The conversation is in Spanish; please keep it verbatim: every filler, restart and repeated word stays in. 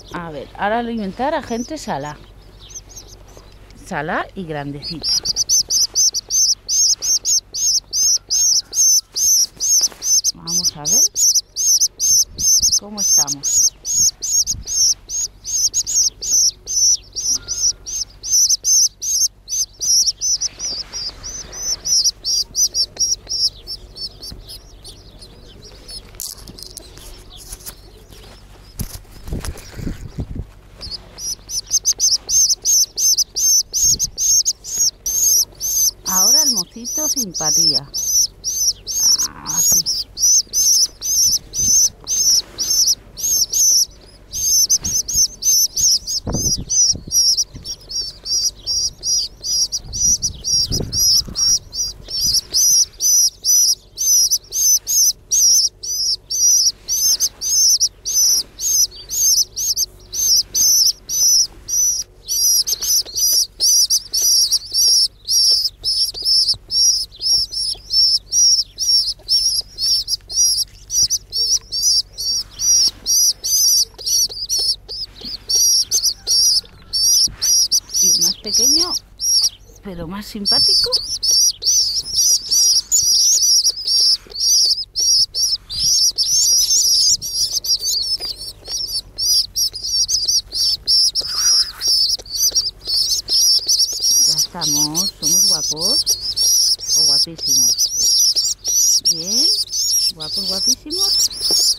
A ver, ahora alimentar a gente sala. Sala y grandecita. Vamos a ver cómo estamos. Ahora el mocito simpatía. Aquí. Y el más pequeño, pero más simpático. Ya estamos, somos guapos o guapísimos. Bien, guapos, guapísimos.